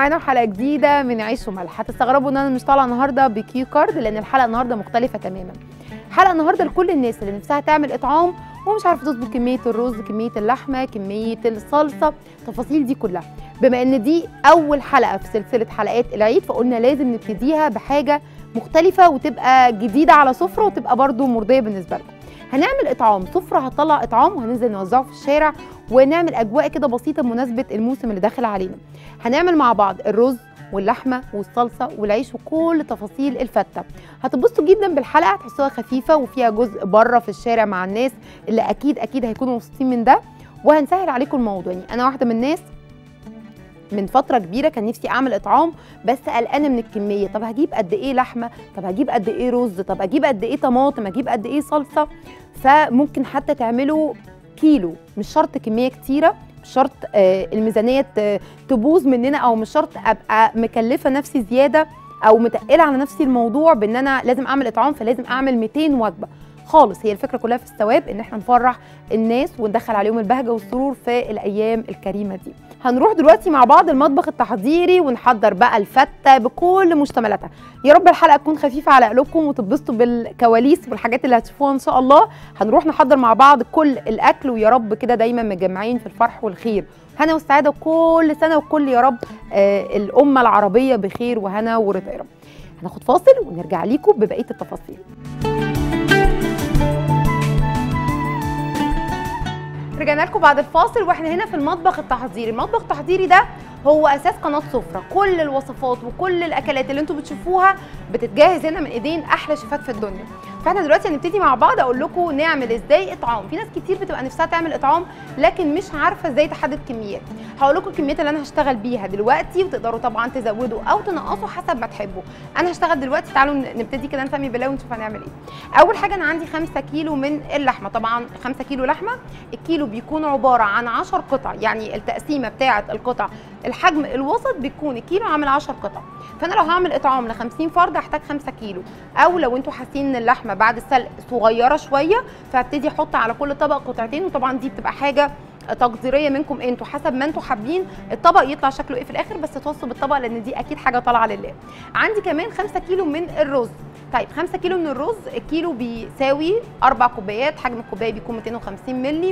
معانا حلقه جديده من عيش وملح. هتستغربوا ان انا مش طالعه النهارده بكيو كارد لان الحلقه النهارده مختلفه تماما. حلقه النهارده لكل الناس اللي نفسها تعمل اطعام ومش عارفه تظبط كميه الرز، كميه اللحمه، كميه الصلصه، التفاصيل دي كلها. بما ان دي اول حلقه في سلسله حلقات العيد فقلنا لازم نبتديها بحاجه مختلفه وتبقى جديده على سفره وتبقى برده مرضيه بالنسبه لكم. هنعمل اطعام، سفره هتطلع اطعام وهننزل نوزعه في الشارع ونعمل اجواء كده بسيطه بمناسبه الموسم اللي داخل علينا. هنعمل مع بعض الرز واللحمه والصلصه والعيش وكل تفاصيل الفته. هتبسطوا جدا بالحلقه، هتحسوها خفيفه وفيها جزء بره في الشارع مع الناس اللي اكيد هيكونوا مبسوطين من ده، وهنسهل عليكم الموضوع. يعني انا واحده من الناس من فتره كبيره كان نفسي اعمل اطعام بس قلقانه من الكميه. طب هجيب قد ايه لحمه؟ طب هجيب قد ايه رز؟ طب اجيب قد ايه طماطم؟ اجيب قد ايه صلصه؟ فممكن حتى تعملوا كيلو، مش شرط كميه كتيره، مش شرط الميزانيه تبوظ مننا، او مش شرط ابقى مكلفه نفسي زياده او متقله على نفسي الموضوع بان انا لازم اعمل اطعام فلازم اعمل 200 وجبه خالص. هي الفكره كلها في الثواب، ان احنا نفرح الناس وندخل عليهم البهجه والسرور في الايام الكريمه دي. هنروح دلوقتي مع بعض المطبخ التحضيري ونحضر بقى الفته بكل مشتملاتها. يا رب الحلقه تكون خفيفه على قلوبكم وتتبسطوا بالكواليس والحاجات اللي هتشوفوها ان شاء الله. هنروح نحضر مع بعض كل الاكل، ويا رب كده دايما متجمعين في الفرح والخير، هنا والسعاده كل سنه وكل يا رب الامه العربيه بخير وهنا ورضا يا رب. هناخد فاصل ونرجع ليكم ببقيه التفاصيل. رجعنا لكم بعد الفاصل واحنا هنا في المطبخ التحضيري. المطبخ التحضيري ده هو اساس قناه سفره، كل الوصفات وكل الاكلات اللي انتم بتشوفوها بتتجهز هنا من ايدين احلى شيفات في الدنيا. فاحنا دلوقتي هنبتدي مع بعض اقول لكم نعمل ازاي اطعام. في ناس كتير بتبقى نفسها تعمل اطعام لكن مش عارفه ازاي تحدد كميات. هقول لكم الكميات اللي انا هشتغل بيها دلوقتي وتقدروا طبعا تزودوا او تنقصوا حسب ما تحبوا. انا هشتغل دلوقتي، تعالوا نبتدي كده نسمي بالله ونشوف هنعمل ايه. اول حاجه انا عندي 5 كيلو من اللحمه. طبعا 5 كيلو لحمه، الكيلو بيكون عباره عن 10 قطع، يعني التقسيمه بتاعه القطع الحجم الوسط بيكون الكيلو عامل 10 قطع. فانا لو هعمل اطعام ل 50 فرد هحتاج 5 كيلو، او لو انتوا حاسين ان اللحمه بعد السلق صغيره شويه فهبتدي احط على كل طبق قطعتين، وطبعا دي بتبقى حاجه تقديريه منكم انتوا حسب ما انتوا حابين الطبق يطلع شكله ايه في الاخر، بس توصوا بالطبق لان دي اكيد حاجه طالعه لله. عندي كمان 5 كيلو من الرز. طيب 5 كيلو من الرز، الكيلو بيساوي 4 كوبايات، حجم الكوبايه بيكون 250 مللي.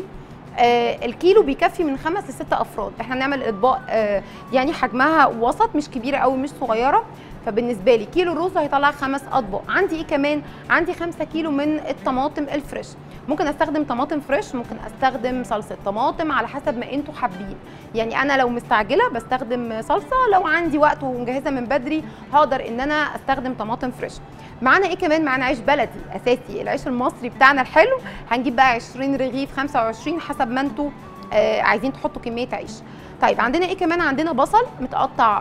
الكيلو بيكفي من 5 ل 6 افراد. احنا بنعمل اطباق يعني حجمها وسط، مش كبيره قوي مش صغيره، فبالنسبه لي كيلو الرز هيطلع 5 اطباق. عندي ايه كمان؟ عندي 5 كيلو من الطماطم الفريش. ممكن استخدم طماطم فريش، ممكن استخدم صلصه طماطم على حسب ما انتوا حابين. يعني انا لو مستعجله بستخدم صلصه، لو عندي وقت ومجهزه من بدري هقدر ان انا استخدم طماطم فريش. معانا ايه كمان؟ معانا عيش بلدي اساسي، العيش المصري بتاعنا الحلو. هنجيب بقى 20 رغيف 25 حسب ما انتوا عايزين تحطوا كميه عيش. طيب عندنا ايه كمان؟ عندنا بصل متقطع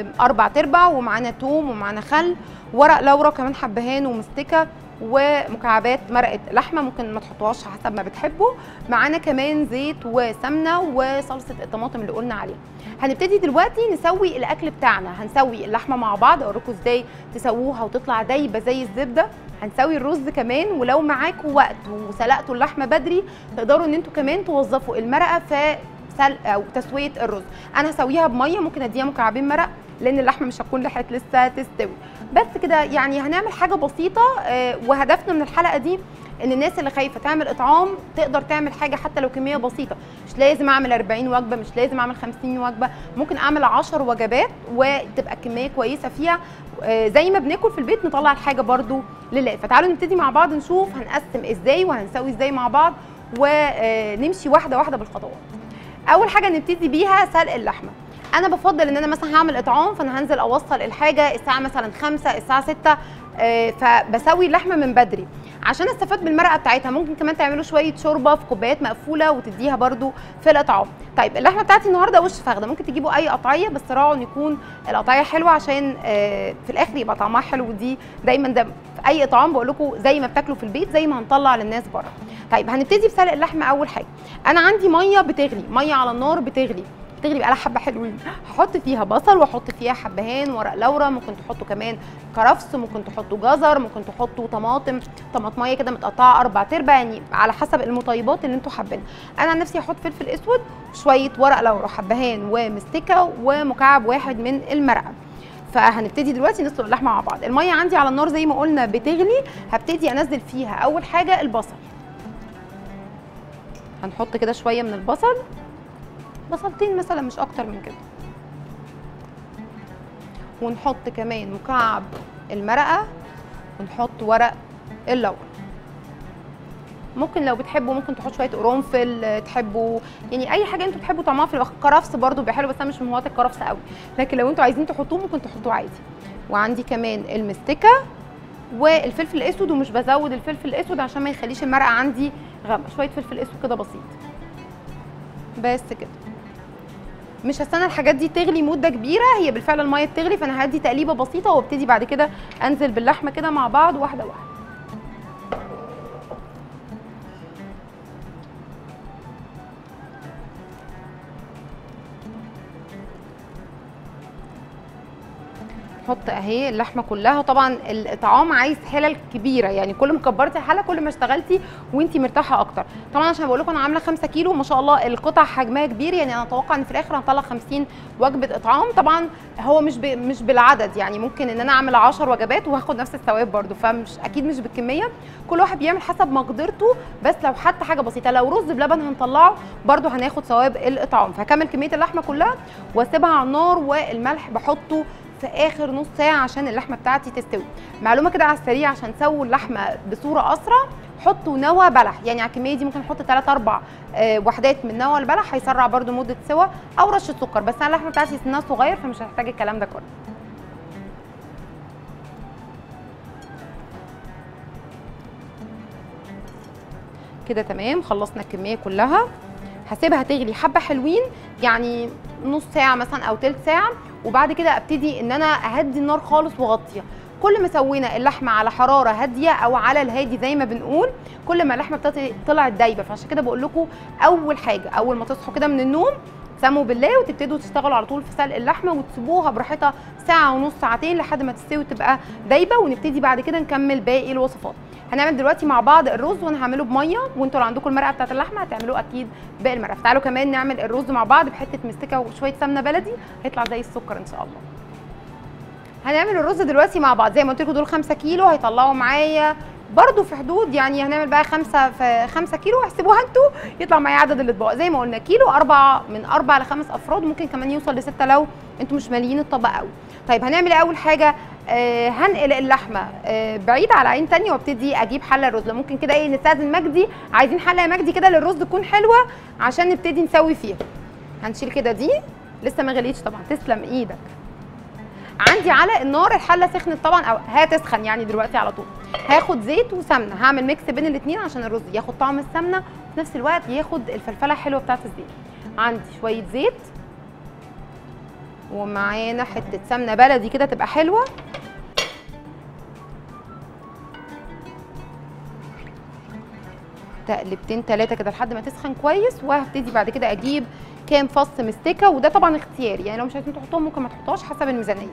4/4، ومعانا توم، ومعانا خل، ورق لورا كمان حبهان ومستكه، ومكعبات مرقه لحمه ممكن ما تحطوهاش حسب ما بتحبوا. معانا كمان زيت وسمنه وصلصه الطماطم اللي قلنا عليها. هنبتدي دلوقتي نسوي الاكل بتاعنا. هنسوي اللحمه مع بعض، اوريكم ازاي تسووها وتطلع دايبه زي الزبده. هنسوي الرز كمان، ولو معاكم وقت وسلقتوا اللحمه بدري تقدروا ان انتوا كمان توظفوا المرقه في سلق او تسويه الرز. انا هسويها بميه، ممكن اديها مكعبين مرق لان اللحمه مش هتكون لحقت لسه تستوي. بس كده يعني هنعمل حاجه بسيطه، وهدفنا من الحلقه دي ان الناس اللي خايفه تعمل اطعام تقدر تعمل حاجه حتى لو كميه بسيطه. مش لازم اعمل 40 وجبه، مش لازم اعمل 50 وجبه، ممكن اعمل 10 وجبات وتبقى الكميه كويسه فيها. زي ما بناكل في البيت نطلع الحاجه برده لله. فتعالوا نبتدي مع بعض نشوف هنقسم ازاي وهنسوي ازاي مع بعض، ونمشي واحده واحده بالخطوات. اول حاجه نبتدي بيها سلق اللحمه. انا بفضل ان انا مثلا هعمل اطعام فانا هنزل اوصل الحاجه الساعه مثلا 5 الساعه 6، فبسوي اللحمه من بدري عشان استفاد بالمرقه بتاعتها. ممكن كمان تعملوا شويه شوربه في كوبايات مقفوله وتديها برده في الاطعام. طيب اللحمه بتاعتي النهارده وش فخده، ممكن تجيبوا اي قطعيه بس راعوا ان يكون القطعيه حلوه عشان في الاخر يبقى طعمها حلو. ودي دايما ده في اي اطعام بقول لكم زي ما بتاكلوا في البيت زي ما هنطلع للناس بره. طيب هنبتدي بسلق اللحمه. اول حاجه انا عندي ميه بتغلي، ميه على النار بتغلي. بتغلي بقالها حبه حلوين. هحط فيها بصل واحط فيها حبهان ورق لورا، ممكن تحطوا كمان كرفس، ممكن تحطوا جزر، ممكن تحطوا طماطم، طماطميه كده متقطعه 4/4 يعني على حسب المطيبات اللي انتوا حابينها. انا عن نفسي هحط فلفل اسود، شويه ورق لورا، حبهان ومستكه ومكعب واحد من المرقه. فهنبتدي دلوقتي نسلق اللحمه مع بعض. الميه عندي على النار زي ما قلنا بتغلي، هبتدي انزل فيها اول حاجه البصل. هنحط كده شويه من البصل، بصلتين مثلا مش اكتر من كده. ونحط كمان مكعب المرقه، ونحط ورق اللورا. ممكن لو بتحبوا ممكن تحطوا شويه قرنفل، تحبوا يعني اي حاجه انتوا بتحبوا طعمها في الكرفس برده بيبقى حلو، بس انا مش من هواة الكرفس قوي، لكن لو انتوا عايزين تحطوه ممكن تحطوه عادي. وعندي كمان المستكه والفلفل الاسود، ومش بزود الفلفل الاسود عشان ما يخليش المرقه عندي غامقه، شويه فلفل اسود كده بسيط بس كده. مش هستنى الحاجات دي تغلي مده كبيره، هي بالفعل الميه بتغلي، فانا هدي تقليبه بسيطه وابتدي بعد كده انزل باللحمه كده مع بعض واحده واحده. نحط اهي اللحمه كلها. طبعا الطعام عايز حلل كبيره، يعني كل ما كبرتي الحله كل ما اشتغلتي وانتي مرتاحه اكتر. طبعا عشان بقول لكم انا عامله 5 كيلو ما شاء الله، القطع حجمها كبير، يعني انا اتوقع ان في الاخر هنطلع 50 وجبه اطعام. طبعا هو مش بالعدد، يعني ممكن ان انا اعمل 10 وجبات وهاخد نفس الثواب برده، فمش اكيد مش بالكميه، كل واحد بيعمل حسب مقدرته. بس لو حتى حاجه بسيطه، لو رز بلبن هنطلعه برده هناخد ثواب الاطعام. فهكمل كميه اللحمه كلها واسيبها على النار، والملح بحطه في اخر نص ساعه عشان اللحمه بتاعتي تستوي. معلومه كده على السريع عشان تسووا اللحمه بصوره اسرع، حطوا نوى بلح، يعني على الكميه دي ممكن نحط 3-4 وحدات من نوى البلح، هيسرع برده مده سوا، او رشه سكر. بس انا اللحمه بتاعتي سنها صغير فمش هحتاج الكلام ده كله. كده تمام، خلصنا الكميه كلها. هسيبها تغلي حبه حلوين، يعني نص ساعه مثلا او تلت ساعه، وبعد كده ابتدي ان انا اهدي النار خالص واغطيها. كل ما سوينا اللحمه على حراره هاديه او على الهادي زي ما بنقول، كل ما اللحمه بتاعتي طلعت دايبه. فعشان كده بقول لكم اول حاجه اول ما تصحوا كده من النوم سموا بالله وتبتدوا تشتغلوا على طول في سلق اللحمه، وتسيبوها براحتها ساعه ونص ساعتين لحد ما تستوي وتبقى دايبه، ونبتدي بعد كده نكمل باقي الوصفات. هنعمل دلوقتي مع بعض الرز، وانا هعمله بميه، وانتوا لو عندكم المرقه بتاعت اللحمه هتعملوه اكيد بالمرقه. تعالوا كمان نعمل الرز مع بعض بحته مستكه وشويه سمنه بلدي، هيطلع زي السكر ان شاء الله. هنعمل الرز دلوقتي مع بعض. زي ما قلت لكم دول 5 كيلو، هيطلعوا معايا برضو في حدود، يعني هنعمل بقى 5 كيلو، احسبوها انتوا يطلع معايا عدد الاطباق. زي ما قلنا كيلو، من 4 ل 5 افراد، ممكن كمان يوصل ل6 لو انتوا مش ماليين الطبق قوي. طيب هنعمل اول حاجه هنقل اللحمه بعيد على عين تانية، وابتدي اجيب حله الرز. ممكن كده ايه نستاذن مجدي، عايزين حله يا مجدي كده للرز تكون حلوه عشان نبتدي نسوي فيها. هنشيل كده دي، لسه ما غليتش طبعا، تسلم ايدك. عندي على النار الحله سخنت طبعا او هتسخن يعني دلوقتي على طول. هاخد زيت وسمنه، هعمل ميكس بين الاثنين عشان الرز ياخد طعم السمنه وفي نفس الوقت ياخد الفلفله الحلوه بتاعت الزيت. عندي شويه زيت ومعانا حته سمنه بلدي كده تبقى حلوه. تقلبتين 3 كده لحد ما تسخن كويس، وهبتدي بعد كده اجيب كام فص مستكه، وده طبعا اختياري، يعني لو مش عايزين تحطوهم ممكن ما تحطوهاش حسب الميزانيه.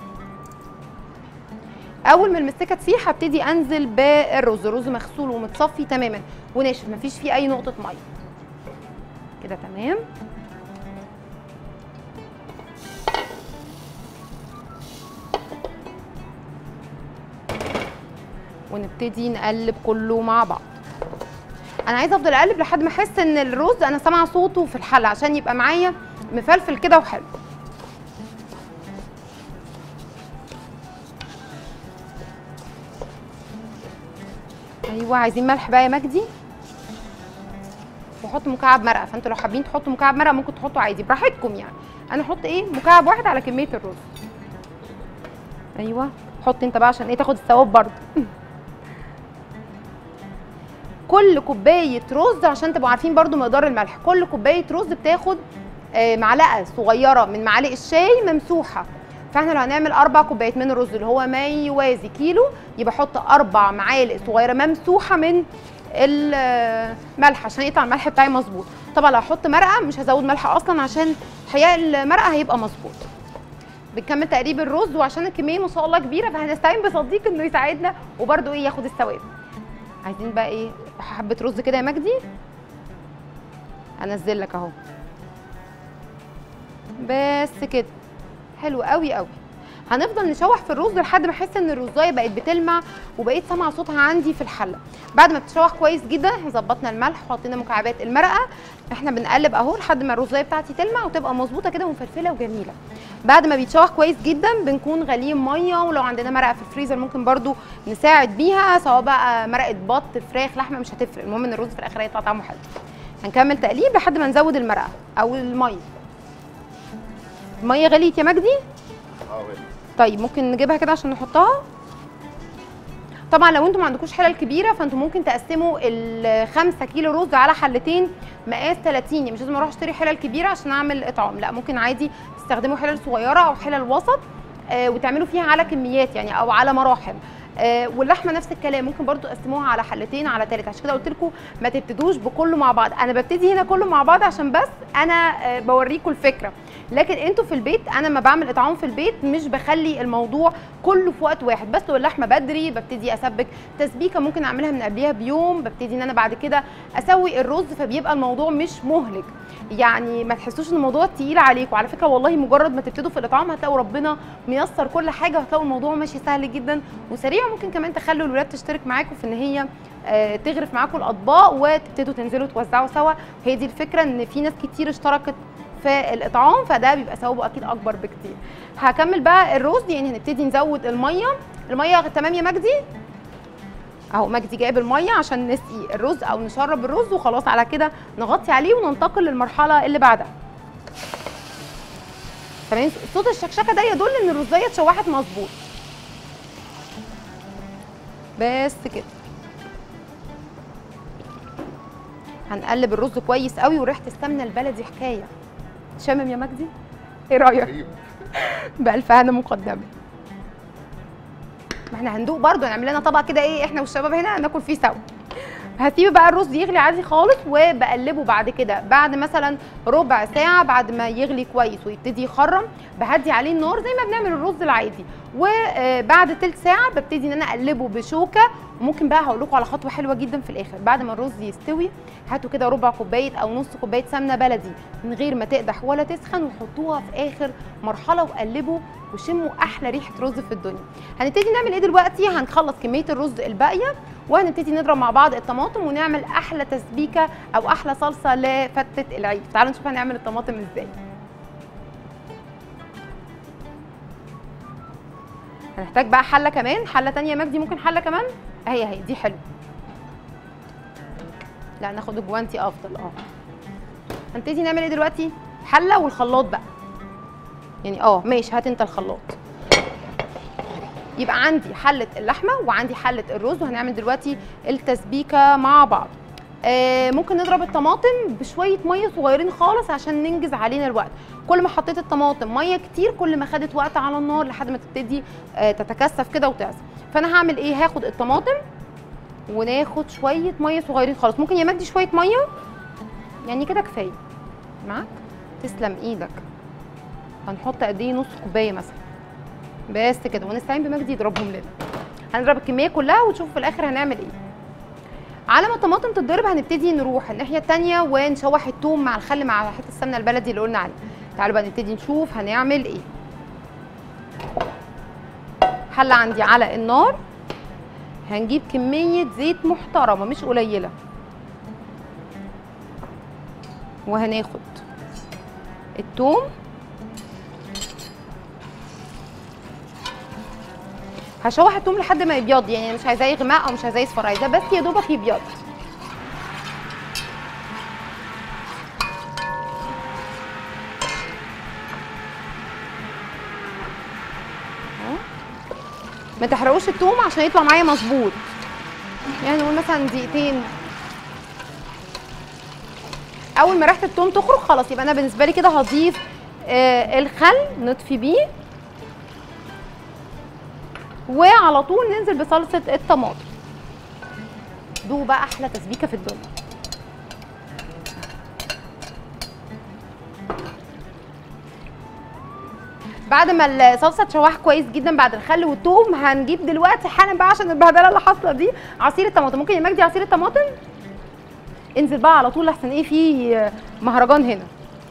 اول ما المستكه تسيح هبتدي انزل بالرز. الرز مغسول ومتصفي تماما وناشف، مفيش فيه اي نقطه ميه. كده تمام. ونبتدي نقلب كله مع بعض. انا عايزه افضل اقلب لحد ما احس ان الرز انا سامعه صوته في الحله، عشان يبقى معايا مفلفل كده وحلو. ايوه، عايزين ملح بقى يا مجدي، وحط مكعب مرقه. فانتوا لو حابين تحطوا مكعب مرقه ممكن تحطوا عادي براحتكم، يعني انا احط ايه مكعب واحد على كميه الرز. ايوه حط انت بقى عشان ايه تاخد الثواب برضه. كل كوبايه رز عشان تبقوا عارفين برضو مقدار الملح، كل كوبايه رز بتاخد معلقه صغيره من معالق الشاي ممسوحه. فاحنا لو هنعمل 4 كوبايات من الرز اللي هو ما يوازي كيلو، يبقى احط 4 معالق صغيره ممسوحه من الملح عشان يطلع الملح بتاعي مظبوط. طبعا لو هحط مرقه مش هزود ملح اصلا عشان حقيقه المرقه هيبقى مظبوط. بنكمل تقريب الرز، وعشان الكميه ما شاء الله كبيره فهنستعين بصديق انه يساعدنا وبرده ايه ياخد السواد. عايزين بقى ايه حبه رز كده يا مجدي، انزل لك اهو بس كده. حلو قوي قوي. هنفضل نشوح في الرز لحد ما احس ان الرزايه بقت بتلمع وبقيت سامعه صوتها عندي في الحله. بعد ما بتشوح كويس جدا ظبطنا الملح وحطينا مكعبات المرقه، احنا بنقلب اهو لحد ما الرزايه بتاعتي تلمع وتبقى مظبوطه كده ومفلفله وجميله. بعد ما بيتشوح كويس جدا بنكون غاليين ميه، ولو عندنا مرقه في الفريزر ممكن برده نساعد بيها، سواء بقى مرقه بط فراخ لحمه مش هتفرق، المهم ان الرز في الاخر هيطلع طعمه حلو. هنكمل تقليب لحد ما نزود المرقه او الميه. الميه غليت يا مجدي؟ غليت. طيب ممكن نجيبها كده عشان نحطها. طبعا لو انتم ما عندكوش حلل كبيره فانتم ممكن تقسموا ال5 كيلو رز على حلتين مقاس 30، يعني مش لازم اروح اشتري حلل كبيره عشان اعمل اطعام، لا ممكن عادي تستخدموا حلل صغيره او حلل وسط وتعملوا فيها على كميات يعني او على مراحل. واللحمه نفس الكلام، ممكن برضو تقسموها على حلتين على 3. عشان كده قلت لكم ما تبتدوش بكله مع بعض، انا ببتدي هنا كله مع بعض عشان بس انا بوريكم الفكره. لكن انتوا في البيت، انا لما بعمل اطعام في البيت مش بخلي الموضوع كله في وقت واحد، بس لو اللحمه بدري ببتدي اسبك تسبيكه ممكن اعملها من قبلها بيوم، ببتدي ان انا بعد كده اسوي الرز، فبيبقى الموضوع مش مهلك، يعني ما تحسوش ان الموضوع تقيل عليكم. على فكره والله مجرد ما تبتدوا في الاطعام هتلاقوا ربنا ميسر كل حاجه، وهتلاقوا الموضوع ماشي سهل جدا وسريع. ممكن كمان تخلوا الولاد تشترك معاكم في ان هي تغرف معاكم الاطباق وتبتدوا تنزلوا توزعوا سوا. هي دي الفكره، ان في ناس كتير اشتركت في الاطعام فده بيبقى ثوابه اكيد اكبر بكتير. هكمل بقى الرز، يعني هنبتدي نزود الميه تمام يا مجدي؟ اهو مجدي جايب الميه عشان نسقي الرز او نشرب الرز، وخلاص على كده نغطي عليه وننتقل للمرحله اللي بعدها. تمام. صوت الشكشكه ده يدل ان الرزايه اتشوحت مظبوط. بس كده. هنقلب الرز كويس قوي، وريحه السمنه البلدي حكايه. شامم يا مجدي؟ ايه رايك؟ بألف هنا مقدمه. ما احنا هندوق برضه، نعمل لنا طبق كده ايه احنا والشباب هنا ناكل فيه سوا. هسيب بقى الرز يغلي عادي خالص، وبقلبه بعد كده بعد مثلا ربع ساعه بعد ما يغلي كويس ويبتدي يخرم، بهدي عليه النار زي ما بنعمل الرز العادي، وبعد تلت ساعه ببتدي ان انا اقلبه بشوكه. وممكن بقى هقول لكم على خطوه حلوه جدا في الاخر، بعد ما الرز يستوي هاتوا كده ربع كوبايه او نص كوبايه سمنه بلدي من غير ما تقدح ولا تسخن، وحطوها في اخر مرحله وقلبوا وشموا احلى ريحه رز في الدنيا. هنبتدي نعمل ايه دلوقتي؟ هنخلص كميه الرز الباقيه وهنبتدي نضرب مع بعض الطماطم ونعمل احلى تسبيكه او احلى صلصه لفتة العيد. تعالوا نشوف هنعمل الطماطم ازاي. هنحتاج بقى حله كمان، حله ثانيه يا مجدي، ممكن حله كمان اهي دي حلوه. لا ناخد الجوانتي افضل. هنبتدي نعمل ايه دلوقتي؟ حله والخلاط بقى، يعني ماشي هات انت الخلاط. يبقى عندي حله اللحمه وعندي حله الرز، وهنعمل دلوقتي التسبيكه مع بعض. ممكن نضرب الطماطم بشويه ميه صغيرين خالص عشان ننجز علينا الوقت. كل ما حطيت الطماطم ميه كتير كل ما خدت وقت على النار لحد ما تبتدي تتكثف كده وتعصر. فانا هعمل ايه؟ هاخد الطماطم وناخد شويه ميه صغيرين خالص. ممكن يا مجدي شويه ميه يعني كده كفايه معاك؟ تسلم ايدك. هنحط قد ايه؟ نص كوبايه مثلا بس كده، ونستعين بمجدي يضربهم لنا. هنضرب الكميه كلها وتشوفوا في الاخر هنعمل ايه. على ما الطماطم تتضرب هنبتدي نروح الناحيه الثانيه ونشوح الثوم مع الخل مع حته السمنه البلدي اللي قلنا عليها. تعالوا بقى نبتدي نشوف هنعمل ايه. حله عندي على النار، هنجيب كميه زيت محترمه مش قليله، وهناخد الثوم هشوح الثوم لحد ما يبيض، يعني مش عايزاه يغمق او مش عايزاه يصفر، عايزاه بس يا دوبك يبيض. ما تحرقوش الثوم عشان يطلع معايا مظبوط، يعني نقول مثلا دقيقتين. اول ما ريحه الثوم تخرج خلاص يبقى انا بالنسبه لي كده هضيف الخل نطفي بيه وعلى طول ننزل بصلصه الطماطم. دوق بقى احلى تسبيكه في الدنيا. بعد ما الصلصه تشوح كويس جدا بعد الخل والثوم، هنجيب دلوقتي حالا بقى عشان البهدله اللي حاصله دي عصير الطماطم. ممكن يا مجدي عصير الطماطم؟ انزل بقى على طول لحسن ايه في مهرجان هنا.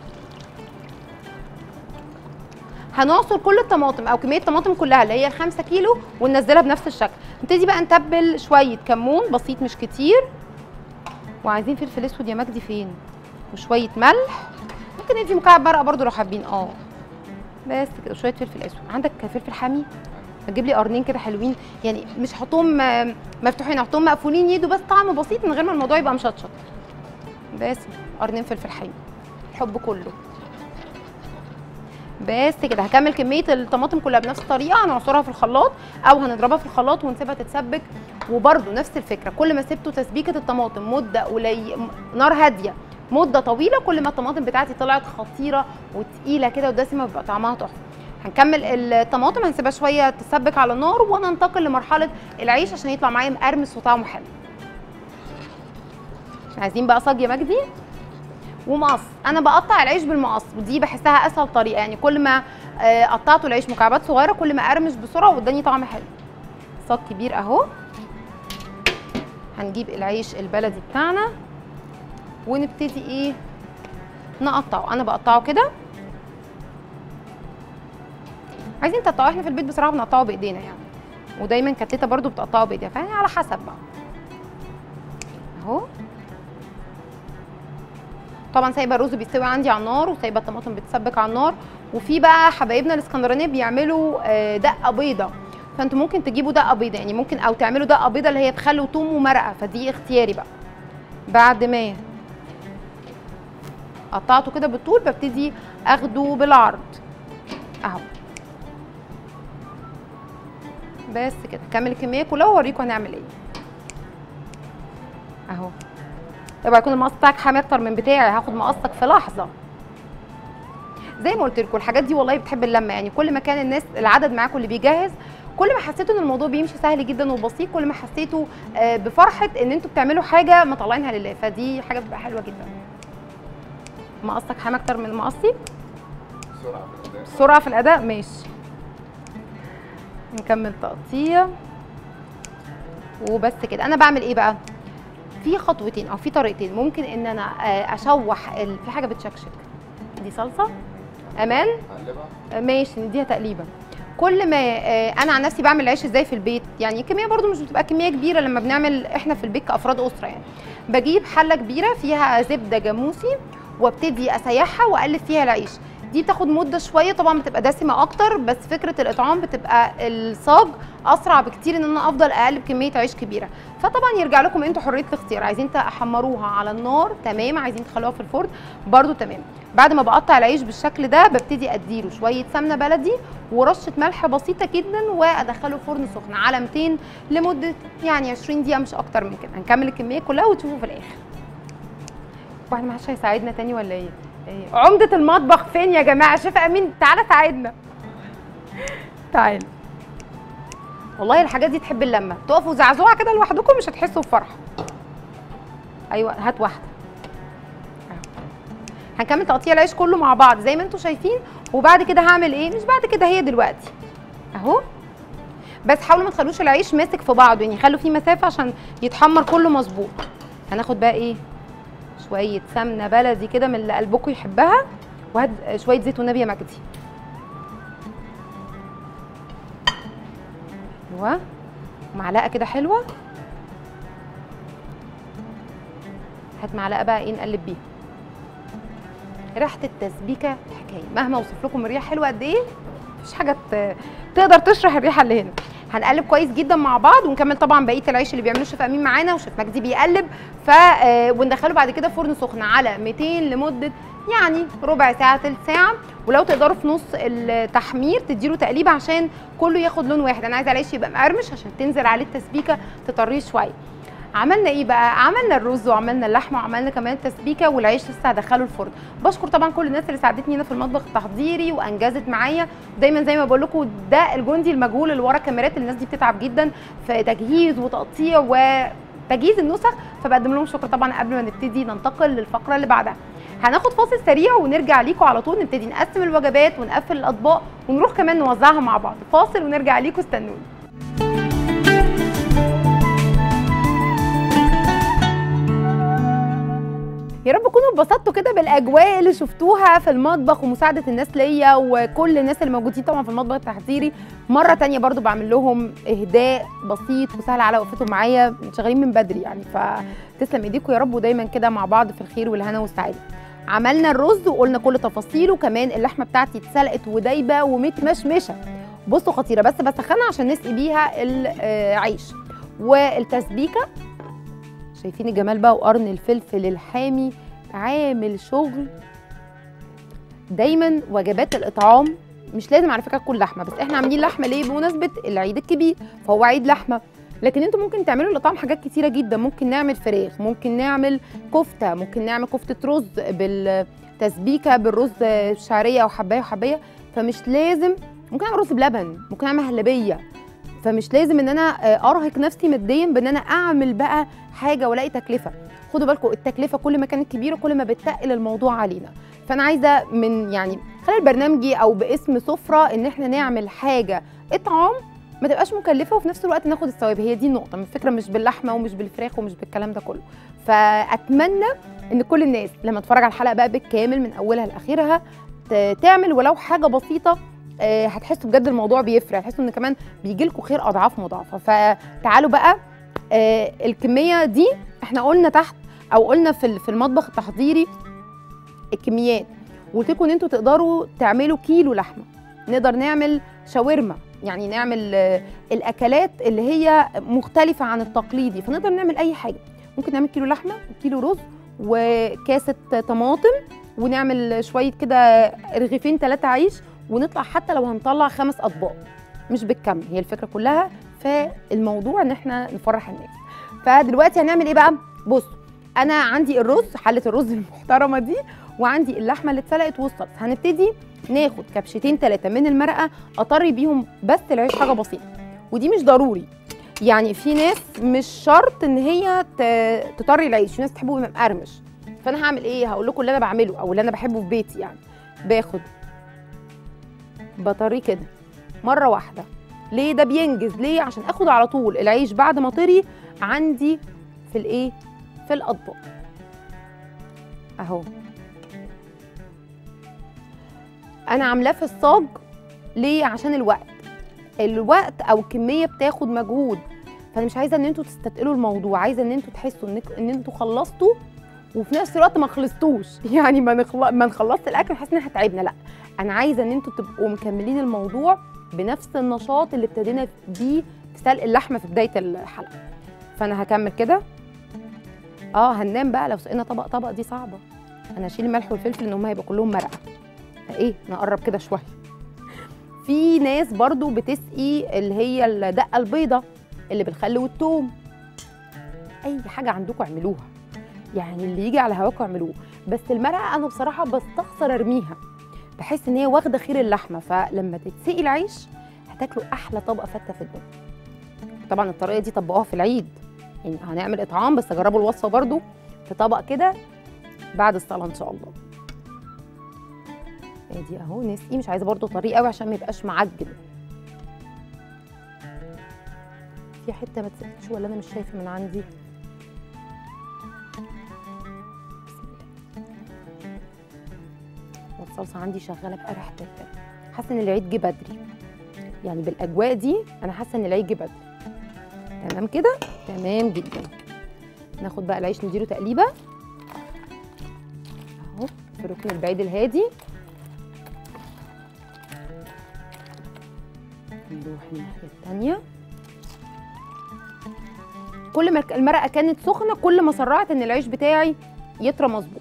هنعصر كل الطماطم او كميه الطماطم كلها اللي هي ال5 كيلو وننزلها بنفس الشكل. نبتدي بقى نتبل شويه كمون بسيط مش كتير، وعايزين فلفل اسود يا مجدي فين، وشويه ملح، ممكن ندي مكعب مرقه برده لو حابين بس كده، وشويه فلفل اسود. عندك فلفل حامي؟ هتجيب لي قرنين كده حلوين، يعني مش هحطهم مفتوحين، هحطهم مقفولين يدوا بس طعم بسيط من غير ما الموضوع يبقى مشطشط. بس قرنين فلفل حامي الحب كله. بس كده. هكمل كميه الطماطم كلها بنفس الطريقه، هنعصرها في الخلاط او هنضربها في الخلاط ونسيبها تتسبك. وبرده نفس الفكره، كل ما سبتوا تسبيكه الطماطم مده نار هاديه مده طويله، كل ما الطماطم بتاعتي طلعت خطيره وتقيله كده ودسمه، بيبقى طعمها تحفه. هنكمل الطماطم هنسيبها شويه تسبك على النار، وننتقل لمرحله العيش عشان يطلع معايا مقرمش وطعمه حلو. عايزين بقى صاج يا مجدي ومقص. انا بقطع العيش بالمقص، ودي بحسها اسهل طريقه، يعني كل ما قطعته العيش مكعبات صغيره كل ما قرمش بسرعه واداني طعم حلو. صاج كبير اهو. هنجيب العيش البلدي بتاعنا ونبتدي نقطعه. انا بقطعه كده، عايزين تقطعوه، احنا في البيت بصراحه بنقطعه بايدينا يعني، ودايما كانت تيتا برده بتقطعه بايديها، فيعني على حسب بقى اهو. طبعا سايبه الرز بيستوي عندي على النار، وسايبه الطماطم بتسبك على النار. وفي بقى حبايبنا الاسكندرانيه بيعملوا دقه بيضه، فانتوا ممكن تجيبوا دقه بيضه، يعني ممكن او تعملوا دقه بيضه اللي هي بخل وثوم ومرقه، فدي اختياري بقى. بعد ما قطعته كده بالطول ببتدي اخده بالعرض اهو. بس كده. كمل الكميه كلها واوريكم هنعمل ايه اهو. اوعى يكون المقص بتاعك حامي اكتر من بتاعي، هاخد مقصك في لحظه. زي ما قلت لكم الحاجات دي والله بتحب اللمه، يعني كل ما كان الناس العدد معاكم اللي بيجهز، كل ما حسيتوا ان الموضوع بيمشي سهل جدا وبسيط، كل ما حسيتوا بفرحه ان انتوا بتعملوا حاجه مطلعينها لله، فدي حاجه بتبقى حلوه جدا. مقصك حامي اكتر من مقصي؟ سرعه في الاداء ماشي. نكمل تقطيع وبس كده. انا بعمل ايه بقى؟ في خطوتين او في طريقتين، ممكن ان انا اشوح في حاجه بتشكشك، دي صلصه امان ماشي نديها تقليبه. كل ما انا عن نفسي بعمل العيش ازاي في البيت، يعني الكميه برده مش بتبقى كميه كبيره لما بنعمل احنا في البيت كافراد اسره، يعني بجيب حله كبيره فيها زبده جاموسي وابتدي اسيحها واقلب فيها العيش. دي بتاخد مده شويه طبعا، بتبقى دسمه اكتر، بس فكره الاطعام بتبقى الصاج اسرع بكتير ان انا افضل اقلب كميه عيش كبيره. فطبعا يرجع لكم انتوا حريه الاختيار، عايزين تحمروها على النار تمام، عايزين تخلوها في الفرن برده تمام. بعد ما بقطع العيش بالشكل ده ببتدي اديله شويه سمنه بلدي ورشه ملح بسيطه جدا، وادخله فرن سخن على 200 لمده يعني 20 دقيقه مش اكتر من كده. هنكمل الكميه كلها وتشوفوا في الاخر. واحد ما حدش هيساعدنا تاني ولا ايه؟ عمدة المطبخ فين يا جماعة؟ شيف أمين تعالى ساعدنا. تعالى. والله الحاجات دي تحب اللمة، تقفوا زعزوعة كده لوحدكم مش هتحسوا بفرحة. أيوه هات واحدة. هنكمل تقطيع العيش كله مع بعض زي ما انتوا شايفين، وبعد كده هعمل ايه؟ مش بعد كده، هي دلوقتي. أهو. بس حاولوا ما تخلوش العيش ماسك في بعضه، يعني خلوا فيه مسافة عشان يتحمر كله مظبوط. هناخد بقى ايه؟ شويه سمنه بلدي كده من اللي قلبكم يحبها، وهات شويه زيت والنبي يا مجدي. ايوه معلقه كده حلوه. هات معلقه بقى نقلب بيها. ريحه التسبيكه حكايه، مهما اوصف لكم الريحه حلوه قد ايه مفيش حاجه تقدر تشرح الريحه اللي هنا. هنقلب كويس جدا مع بعض، ونكمل طبعا بقيه العيش اللي بيعملوه شيف امين معانا وشيف مجدي بيقلب. وندخله بعد كده فرن سخن على 200 لمده يعني ربع ساعه ثلث ساعه، ولو تقدروا في نص التحمير تديله تقليبه عشان كله ياخد لون واحد. انا عايزه العيش يبقى مقرمش عشان تنزل عليه التسبيكه تطريه شويه. عملنا ايه بقى؟ عملنا الرز وعملنا اللحمه وعملنا كمان التسبيكه، والعيش لسه هدخله الفرن. بشكر طبعا كل الناس اللي ساعدتني هنا في المطبخ التحضيري وانجزت معايا. دايما زي ما بقول لكم ده الجندي المجهول اللي ورا الكاميرات، الناس دي بتتعب جدا في تجهيز وتقطيع وتجهيز النسخ، فبقدم لهم شكر طبعا قبل ما نبتدي ننتقل للفقره اللي بعدها. هناخد فاصل سريع ونرجع ليكم على طول، نبتدي نقسم الوجبات ونقفل الاطباق ونروح كمان نوزعها مع بعض. فاصل ونرجع ليكم، استنوني. يا رب تكونوا اتبسطتوا كده بالاجواء اللي شفتوها في المطبخ ومساعده الناس ليا وكل الناس اللي موجودين طبعا في المطبخ التحضيري. مره تانية برضو بعمل لهم اهداء بسيط وسهل على وقفتهم معايا، شغالين من بدري يعني، فتسلم ايديكم يا رب، ودايما كده مع بعض في الخير والهنا والسعاده. عملنا الرز وقلنا كل تفاصيله، كمان اللحمه بتاعتي اتسلقت ودايبه ومتمشمشه، بصوا خطيره، بس بسخنها عشان نسقي بيها العيش. والتسبيكه شايفين الجمال بقى، وقرن الفلفل الحامي عامل شغل. دايما وجبات الاطعام مش لازم على فكره تكون لحمه، بس احنا عاملين لحمه ليه؟ بمناسبه العيد الكبير، فهو عيد لحمه، لكن انتوا ممكن تعملوا الاطعام حاجات كتيره جدا. ممكن نعمل فراخ، ممكن نعمل كفته، ممكن نعمل كفته رز بالتسبيكه بالرز شعريه وحبايه وحبايه، فمش لازم. ممكن اعمل رز بلبن، ممكن اعمل هلبيه، فمش لازم ان انا ارهق نفسي ماديا بان انا اعمل بقى حاجه والاقي تكلفه. خدوا بالكم التكلفه كل ما كانت كبيره كل ما بتقل الموضوع علينا. فانا عايزه من يعني خلال برنامجي او باسم سفره ان احنا نعمل حاجه اطعام ما تبقاش مكلفه وفي نفس الوقت ناخد الثواب. هي دي النقطه، من الفكره مش باللحمه ومش بالفراخ ومش بالكلام ده كله. فاتمنى ان كل الناس لما تتفرج على الحلقه بقى بالكامل من اولها لاخرها تعمل ولو حاجه بسيطه، هتحسوا بجد الموضوع بيفرق، هتحسوا ان كمان بيجي لكم خير اضعاف مضاعفه. فتعالوا بقى الكميه دي احنا قلنا تحت او قلنا في المطبخ التحضيري الكميات، وقلت لكم ان انتوا تقدروا تعملوا كيلو لحمه، نقدر نعمل شاورما، يعني نعمل الاكلات اللي هي مختلفه عن التقليدي، فنقدر نعمل اي حاجه. ممكن نعمل كيلو لحمه وكيلو رز وكاسه طماطم، ونعمل شويه كده رغيفين 3 عيش، ونطلع حتى لو هنطلع 5 اطباق مش بالكم. هي الفكره كلها فالموضوع ان احنا نفرح الناس. فدلوقتي هنعمل ايه بقى؟ بصوا، انا عندي الرز، حله الرز المحترمه دي، وعندي اللحمه اللي اتسلقت والصلصه. هنبتدي ناخد كبشتين 3 من المرقه اطري بيهم بس العيش، حاجه بسيطه، ودي مش ضروري. يعني في ناس مش شرط ان هي تطري العيش، في ناس تحبه يبقى مقرمش. فانا هعمل ايه؟ هقول لكم اللي انا بعمله او اللي انا بحبه في بيتي. يعني باخد بطريه كده مره واحده. ليه ده بينجز؟ ليه؟ عشان اخد على طول العيش بعد ما طري عندي في الايه، في الاطباق اهو. انا عاملاه في الصاج ليه؟ عشان الوقت او الكميه بتاخد مجهود، فانا مش عايزه ان انتوا تستثقلوا الموضوع، عايزه ان انتوا تحسوا ان انتوا خلصتوا وفي نفس الوقت ما خلصتوش. يعني ما نخلصت الاكل نحس ان احنا تعبنا، لا، انا عايزه ان انتوا تبقوا مكملين الموضوع بنفس النشاط اللي ابتدينا بيه في سلق اللحمه في بدايه الحلقه. فانا هكمل كده. هننام بقى لو سقينا طبق طبق، دي صعبه. انا هشيل الملح والفلفل ان هم هيبقى كلهم مرقه. ايه، نقرب كده شويه. في ناس برضو بتسقي اللي هي الدقه البيضه اللي بالخل والثوم. اي حاجه عندكم اعملوها، يعني اللي يجي على هواكم اعملوه. بس المرقه انا بصراحه بستخسر ارميها، بحس ان هي واخده خير اللحمه، فلما تتسقي العيش هتاكلوا احلى طبق فته في الدنيا. طبعا الطريقه دي طبقوها في العيد، يعني هنعمل اطعام بس جربوا الوصفه برضو في طبق كده بعد الصلاه ان شاء الله. ادي اهو نسقي، مش عايزه برضو طري قوي عشان ما يبقاش معجن. في حته ما اتسقتش ولا انا مش شايفه من عندي؟ والصلصه عندي شغاله بقى ريحه حاسه ان العيد جه بدري، يعني بالاجواء دي انا حاسه ان العيد جه بدري. تمام كده، تمام جدا. ناخد بقى العيش نديله تقليبه اهو في ركن البعيد الهادي. نروح الناحيه الثانيه. كل ما المرقه كانت سخنه كل ما سرعت ان العيش بتاعي يطرى مظبوط.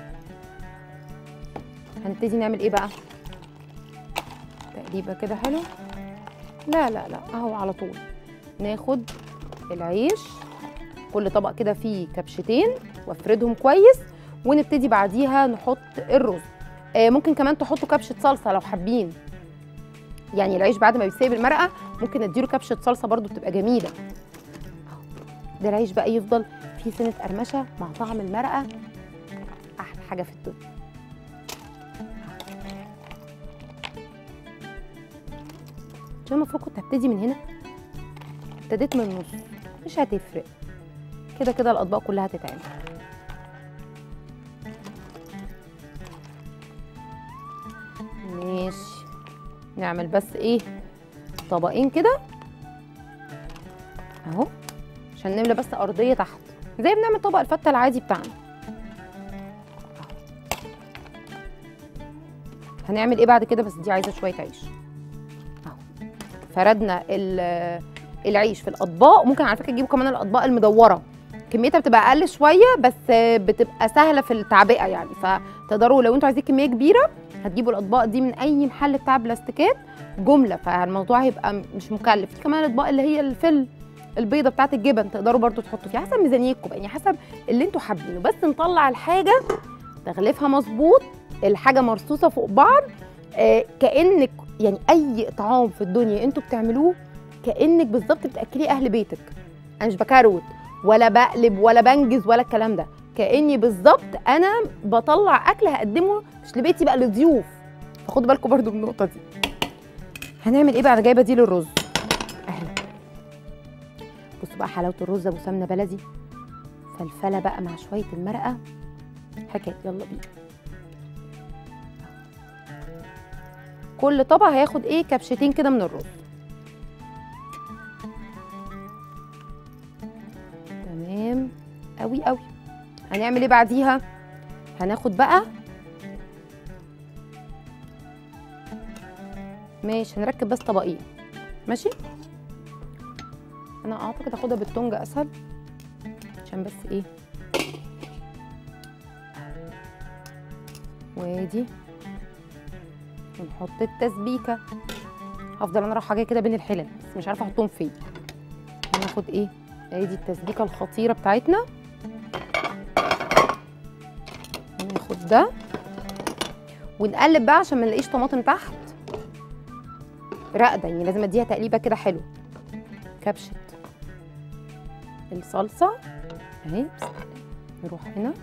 هنبتدي نعمل ايه بقى؟ تقليبه كده حلو. لا لا لا، اهو على طول ناخد العيش كل طبق كده فيه كبشتين وافردهم كويس، ونبتدي بعديها نحط الرز. ممكن كمان تحطوا كبشه صلصه لو حابين، يعني العيش بعد ما بيسيب المرقه ممكن اديله كبشه صلصه برده بتبقى جميله. ده العيش بقى يفضل فيه سنه قرمشه مع طعم المرقه، احلى حاجه في الدنيا. عشان المفروض كنت هبتدي من هنا، ابتديت من النص، مش هتفرق، كده كده الاطباق كلها هتتعمل. ماشي، نعمل بس ايه طبقين كده اهو عشان نملى بس ارضيه تحت زي بنعمل طبق الفته العادي بتاعنا. هنعمل ايه بعد كده؟ بس دي عايزه شويه عيش اهو. فردنا العيش في الاطباق. ممكن على فكره تجيبوا كمان الاطباق المدوره، كميتها بتبقى اقل شويه بس بتبقى سهله في التعبئه يعني، فتقدروا لو انتوا عايزين كميه كبيره هتجيبوا الاطباق دي من اي محل بتاع بلاستيكات جمله، فالموضوع هيبقى مش مكلف. في كمان الاطباق اللي هي الفل البيضه بتاعه الجبن تقدروا برضو تحطوا فيها حسب ميزانيتكم، يعني حسب اللي انتوا حابينه، بس نطلع الحاجه تغليفها مظبوط، الحاجه مرصوصه فوق بعض، كانك يعني اي طعام في الدنيا انتوا بتعملوه كانك بالظبط بتاكلي اهل بيتك. انا مش بكروت ولا بقلب ولا بنجز ولا الكلام ده، كاني بالظبط انا بطلع اكل هقدمه مش لبيتي بقى للضيوف، فخدوا بالكم برضو من النقطه دي. هنعمل ايه بقى؟ انا جايبه دي للرز اهلا. بصوا بقى حلاوه الرز ابو سمنه بلدي، فلفله بقى مع شويه المرقه، حكايه. يلا بينا. كل طبق هياخد ايه كبشتين كده من الرز. تمام قوي قوي. هنعمل ايه بعديها؟ هناخد بقى ماشي، هنركب بس طبقين ماشي. انا اعتقد اخدها بالتونج اسهل عشان بس ايه، وادي ونحط التسبيكه. هفضل انا رايحه جايه كده بين الحلل بس مش عارفه احطهم فين. هناخد ايه، ادي التسبيكه الخطيره بتاعتنا. هناخد ده ونقلب بقى عشان ما نلاقيش طماطم تحت راقده، يعني لازم اديها تقليبه كده حلوه. كبشه الصلصه اهي، نروح هنا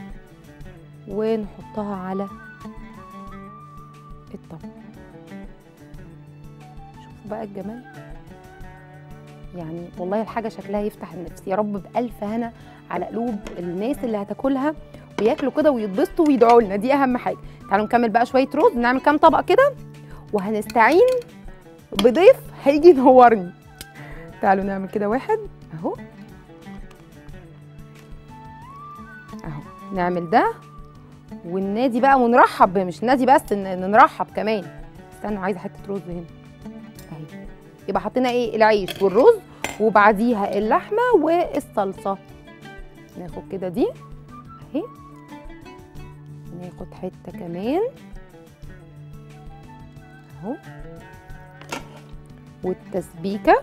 ونحطها على الطبق. شوفوا بقى الجمال، يعني والله الحاجه شكلها يفتح النفس. يا رب بألف هنا على قلوب الناس اللي هتاكلها وياكلوا كده ويتبسطوا ويدعوا لنا، دي اهم حاجه. تعالوا نكمل بقى شويه رز، نعمل كام طبق كده وهنستعين بضيف هيجي ينورني. تعالوا نعمل كده واحد اهو اهو، نعمل ده والنادي بقى ونرحب، مش نادي بس نرحب كمان. استنوا عايزه حته رز هنا اهي. يبقى حطينا ايه، العيش والرز وبعديها اللحمه والصلصه. ناخد كده دي اهي، ناخد حته كمان اهو، والتسبيكه.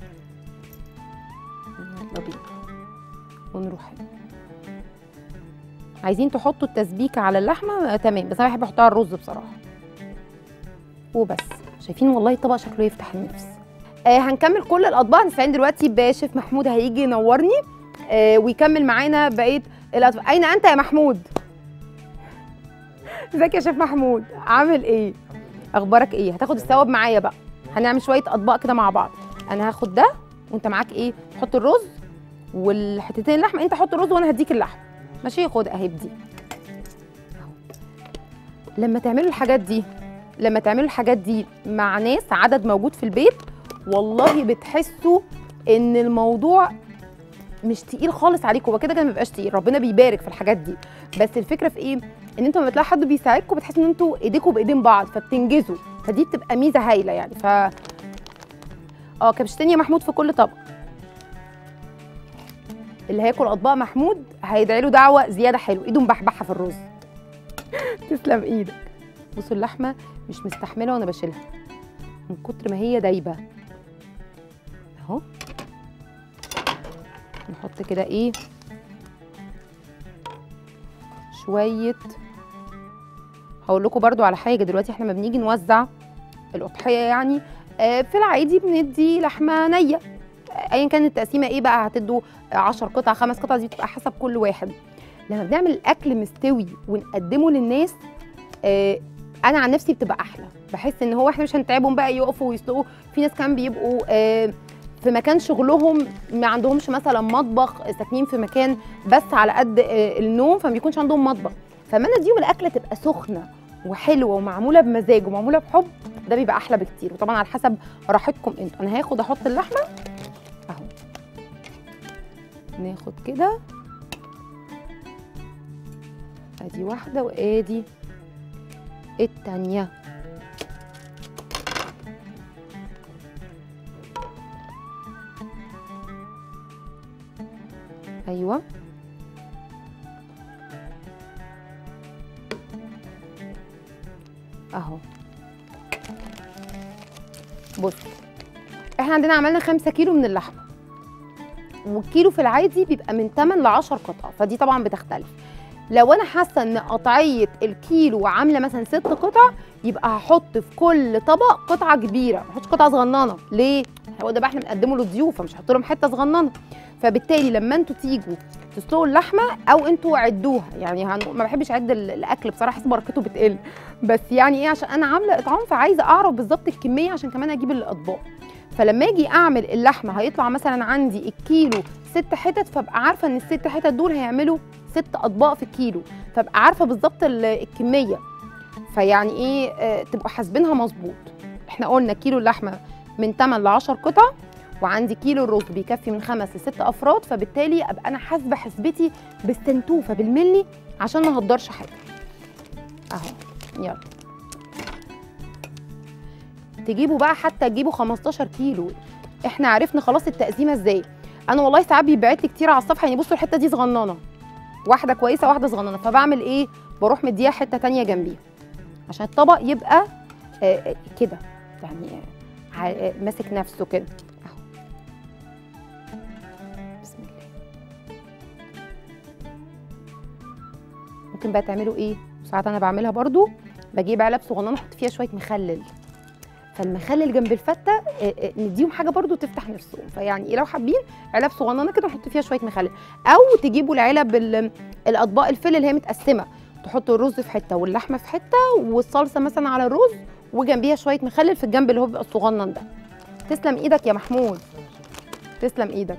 يلا بينا ونروح هنا. عايزين تحطوا التسبيكه على اللحمه تمام، بس انا بحب احطها على الرز بصراحه. وبس، شايفين والله الطبق شكله يفتح النفس. هنكمل كل الاطباق. هنستعين دلوقتي بشيف محمود هيجي ينورني ويكمل معانا بقيه الاطباق. اين انت يا محمود؟ ازيك يا شيف محمود، عامل ايه؟ اخبارك ايه؟ هتاخد الثواب معايا بقى. هنعمل شويه اطباق كده مع بعض. انا هاخد ده وانت معاك ايه، تحط الرز والحتتين اللحمه. انت حط الرز وانا هديك اللحمه ماشي. خد اهي بدي. لما تعملوا الحاجات دي مع ناس عدد موجود في البيت، والله بتحسوا ان الموضوع مش تقيل خالص عليكم. هو كده كده ما بيبقاش تقيل، ربنا بيبارك في الحاجات دي، بس الفكره في ايه، ان انتوا لما بتلاقوا حد بيساعدكم بتحسوا ان انتوا ايديكم بايدين بعض فبتنجزوا، فدي بتبقى ميزه هايله يعني. كبشتين يا محمود في كل طبق. اللي هياكل اطباق محمود هيدعي له دعوه زياده حلوه، ايده مبحبحه في الرز. تسلم ايدك. بصوا اللحمه مش مستحمله وانا بشيلها من كتر ما هي دايبه اهو. نحط كده ايه شويه. هقول لكم برضو على حاجه، دلوقتي احنا لما بنيجي نوزع الاضحيه يعني في العادي بندي لحمه نيه، ايا كانت التقسيمه ايه بقى، هتدوا 10 قطع 5 قطع، دي بتبقى حسب كل واحد. لما بنعمل الاكل مستوي ونقدمه للناس انا عن نفسي بتبقى احلى، بحس ان هو احنا مش هنتعبهم بقى يقفوا ويسلقوا. في ناس كمان بيبقوا في مكان شغلهم ما عندهمش مثلا مطبخ، ساكنين في مكان بس على قد النوم، فما بيكونش عندهم مطبخ، فما نديهم الاكله تبقى سخنه وحلوه ومعموله بمزاج ومعموله بحب، ده بيبقى احلى بكتير. وطبعا على حسب راحتكم انتوا. انا هاخد احط اللحمه اهو، ناخد كده ادي واحده وادي التانيه. ايوه اهو. بص احنا عندنا عملنا 5 كيلو من اللحمه، والكيلو في العادي بيبقى من 8 ل 10 قطع، فدي طبعا بتختلف. لو انا حاسه ان قطعيه الكيلو عامله مثلا 6 قطع، يبقى هحط في كل طبق قطعه كبيره، ما احطش قطعه صغننه. ليه؟ هو ده بقى احنا بنقدمه للضيوف، فمش هحط لهم حته صغننه. فبالتالي لما انتوا تيجوا تسلقوا اللحمه او انتوا عدوها، يعني ما بحبش اعد الاكل بصراحه، احس بركته بتقل، بس يعني ايه عشان انا عامله اطعام فعايزه اعرف بالظبط الكميه عشان كمان اجيب الاطباق. فلما اجي اعمل اللحمه هيطلع مثلا عندي الكيلو 6 حتت، فابقى عارفه ان ال6 حتت دول هيعملوا 6 اطباق في الكيلو، فابقى عارفه بالظبط الكميه. فيعني ايه تبقوا حاسبينها مظبوط. احنا قلنا كيلو اللحمه من 8 ل 10 قطع، وعندي كيلو الرز بيكفي من 5 ل 6 افراد، فبالتالي ابقى انا حاسبه حسبتي بالسنتوفه بالملي عشان ما اهدرش حاجه. اهو يلا تجيبوا بقى، حتى تجيبوا 15 كيلو. احنا عرفنا خلاص التقسيمه ازاي. انا والله ساعات بيبعت لي كتير على الصفحه يعني بصوا الحته دي صغننه، واحده كويسه واحده صغننه، فبعمل ايه؟ بروح مديها حته ثانيه جنبيها عشان الطبق يبقى كده يعني ماسك نفسه كده. اهو بسم الله. ممكن بقى تعملوا ايه؟ ساعات انا بعملها برضو، بجيب علب صغننه احط فيها شويه مخلل، فالمخلل جنب الفته نديهم حاجه برضو تفتح نفسهم. فيعني ايه لو حابين علب صغننه كده نحط فيها شويه مخلل، او تجيبوا العلب الاطباق الفل اللي هي متقسمه، تحطوا الرز في حته واللحمه في حته والصلصه مثلا على الرز، وجنبيها شويه مخلل في الجنب اللي هو بيبقى الصغنن ده. تسلم ايدك يا محمود، تسلم ايدك.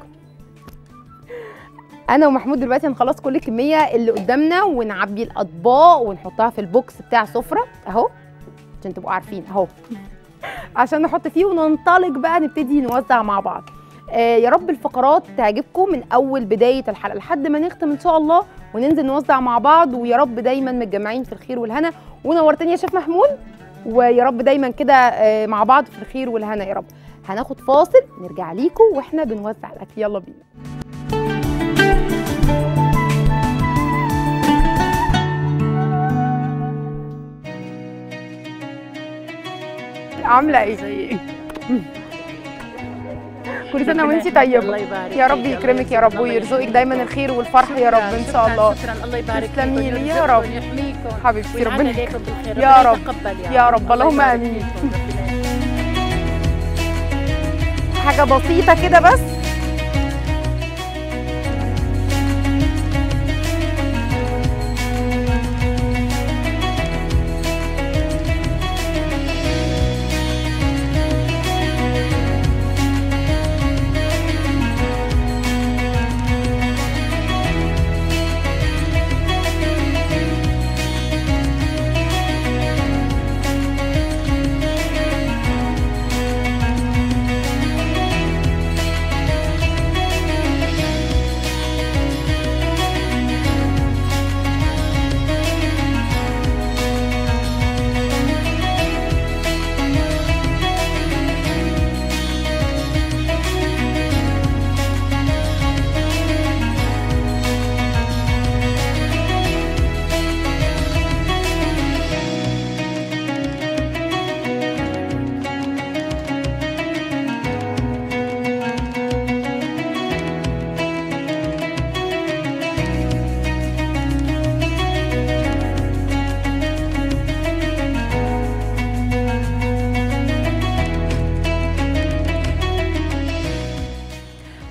انا ومحمود دلوقتي هنخلص كل الكميه اللي قدامنا ونعبي الاطباق ونحطها في البوكس بتاع سفره اهو عشان تبقوا عارفين اهو عشان نحط فيه وننطلق بقى نبتدي نوزع مع بعض. يا رب الفقرات تعجبكم من اول بدايه الحلقه لحد ما نختم ان شاء الله وننزل نوزع مع بعض، ويا رب دايما متجمعين في الخير والهنا. ونورتني يا شيف محمود، ويا رب دايما كده مع بعض في الخير والهنا يا رب. هناخد فاصل نرجع ليكم واحنا بنوزع الاكل، يلا بينا. عامله ايه؟ زي ايه؟ كل سنه وانتي طيبه. الله يبارك يا رب يكرمك يا رب ويرزقك دايما الخير والفرح يا رب ان شاء الله. شكرا الله يبارك تسلمي لي يا رب حبيبتي، ربنا بالخير يا رب يتقبل يا رب اللهم امين. حاجه بسيطه كده بس.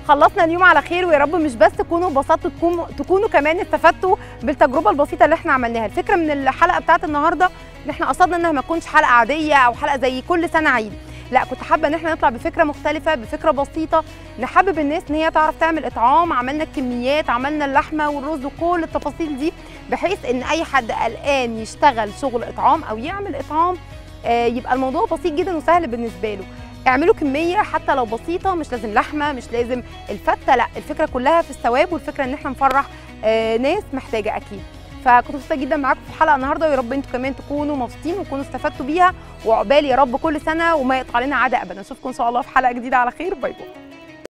خلصنا اليوم على خير، ويا رب مش بس تكونوا اتبسطتوا، تكونوا كمان استفدتوا بالتجربه البسيطه اللي احنا عملناها. الفكره من الحلقه بتاعت النهارده ان احنا قصدنا انها ما تكونش حلقه عاديه او حلقه زي كل سنه عيد، لا كنت حابه ان احنا نطلع بفكره مختلفه، بفكره بسيطه نحبب الناس ان هي تعرف تعمل اطعام. عملنا الكميات، عملنا اللحمه والرز وكل التفاصيل دي، بحيث ان اي حد قلقان يشتغل شغل اطعام او يعمل اطعام يبقى الموضوع بسيط جدا وسهل بالنسبه له. اعملوا كميه حتى لو بسيطه، مش لازم لحمه، مش لازم الفته، لا الفكره كلها في الثواب، والفكره ان احنا نفرح ناس محتاجه اكيد. فكنت مبسوطه جدا معاكم في الحلقه النهارده، ويا رب انتوا كمان تكونوا مبسوطين وتكونوا استفدتوا بيها، وعقبال يا رب كل سنه وما يقطع لنا عاده ابدا. اشوفكم ان شاء الله في حلقه جديده على خير. باي باي.